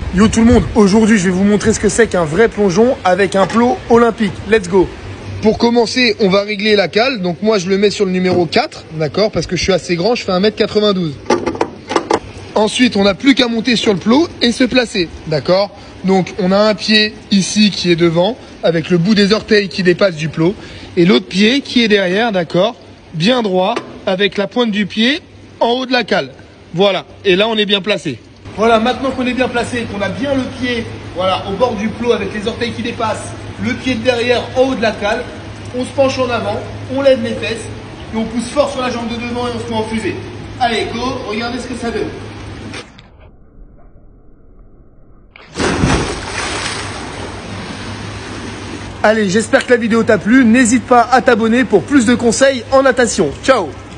Yo tout le monde, aujourd'hui je vais vous montrer ce que c'est qu'un vrai plongeon avec un plot olympique. Let's go. Pour commencer, on va régler la cale. Donc moi je le mets sur le numéro 4, d'accord, parce que je suis assez grand, je fais 1m92. Ensuite, on n'a plus qu'à monter sur le plot et se placer, d'accord. Donc on a un pied ici qui est devant, avec le bout des orteils qui dépasse du plot, et l'autre pied qui est derrière, d'accord, bien droit, avec la pointe du pied en haut de la cale. Voilà, et là on est bien placé. Voilà, maintenant qu'on est bien placé, qu'on a bien le pied, voilà, au bord du plot avec les orteils qui dépassent, le pied de derrière en haut de la cale, on se penche en avant, on lève les fesses, et on pousse fort sur la jambe de devant et on se met en fusée. Allez, go, regardez ce que ça donne. Allez, j'espère que la vidéo t'a plu. N'hésite pas à t'abonner pour plus de conseils en natation. Ciao!